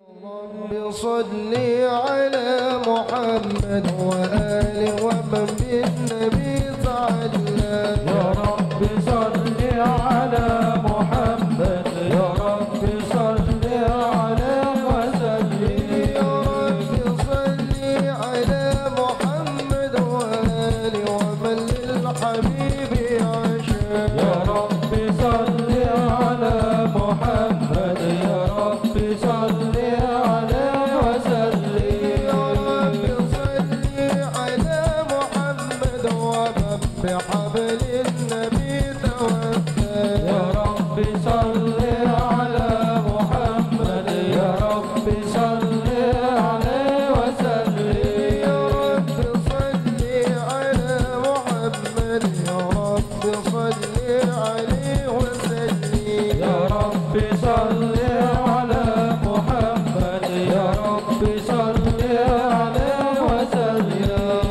رب صل على محمد وآله ومن بالنبي تعالى. يا رب صل على محمد، يا رب صل عليه وسلم. يا رب صل على محمد وآله ومن للحبيب عشاق. يا رب صل على محمد، يا رب صل عليه وسلم. يا رب صل على محمد ومن بحبل النبي توكل. يا رب صل على محمد، يا رب صل عليه وسلم. يا رب صل على محمد، يا رب صل عليه وسلم. يا رب صل على محمد، يا رب صل عليه وسلم.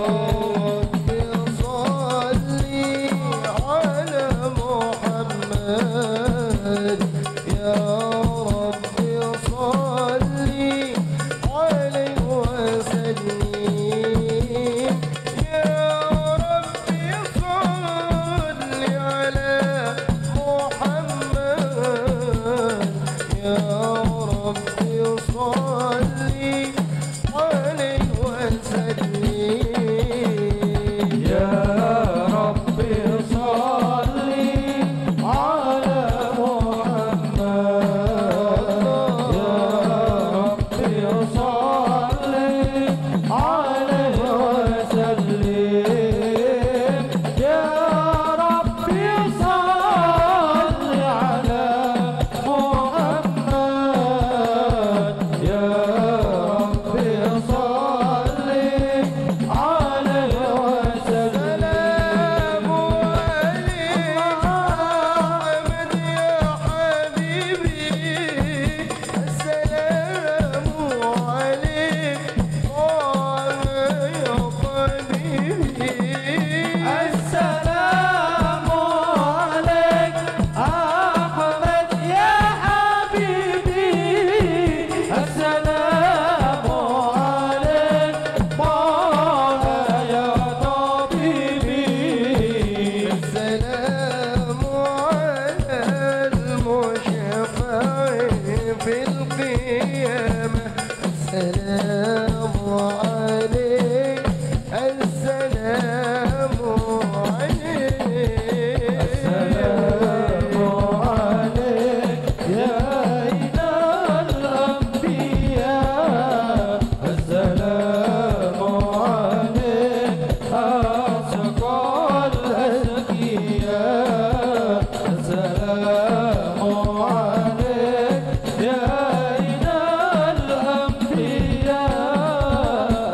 يا رب صل على محمد، يا رب صل عليه وسلم. يا رب صل عليه وسلم. يا رب صل على محمد، يا رب صل عليه وسلم. يا رب صل على محمد، يا رب صل عليه وسلم. السلام عليك يا حبيبي، السلام عليك أحمد يا حبيبي، السلام عليك مولاي يا طبيبي. السلام على المشفع في القيامة. السلام عليك، السلام عليك، السلام عليك يا إله الأنبياء، السلام عليك أزكى الأزكياء، السلام عليك يا إله الأنبياء،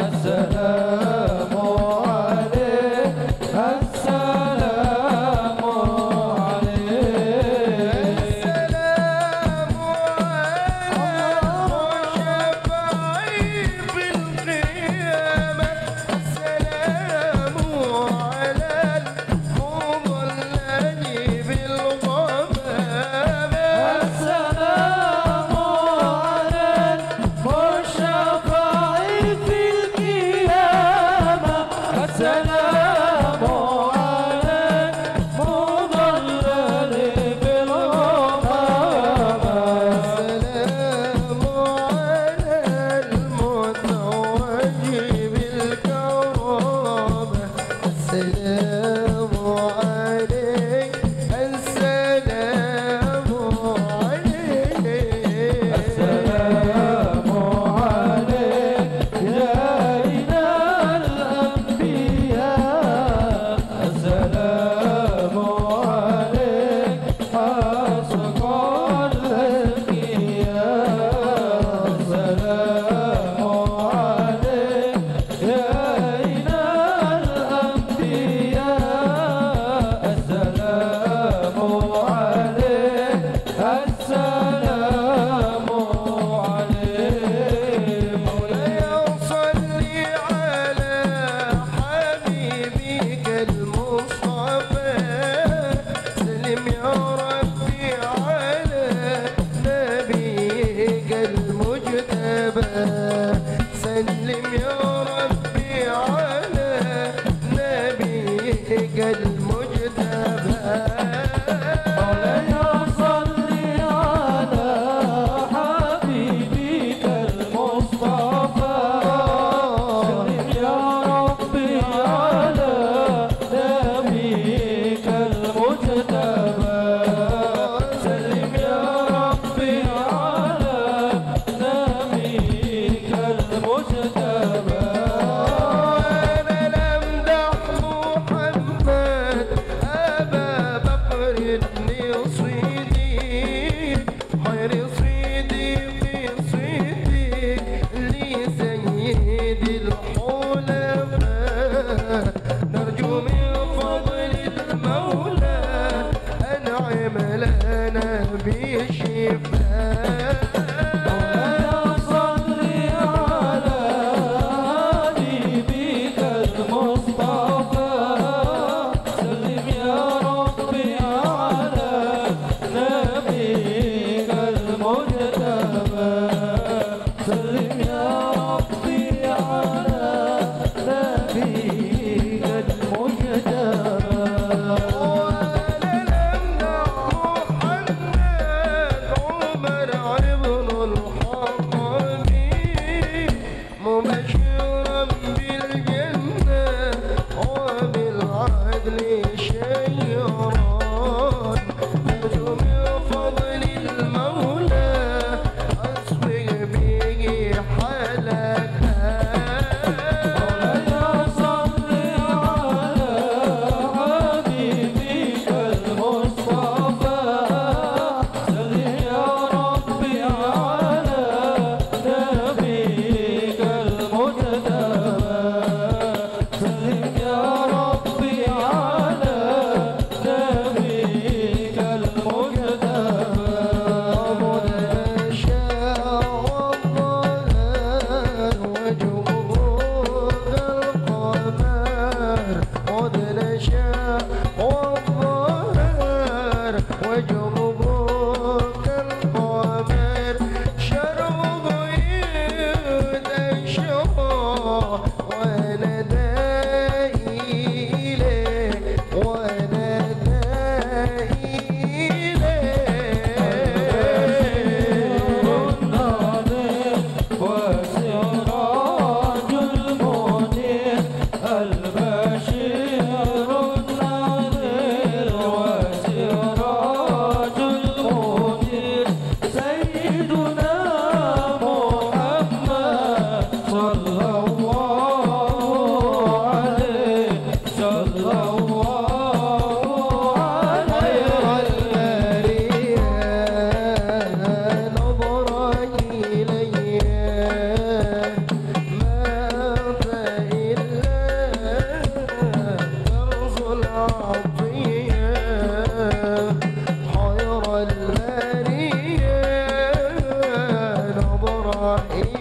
الرحيم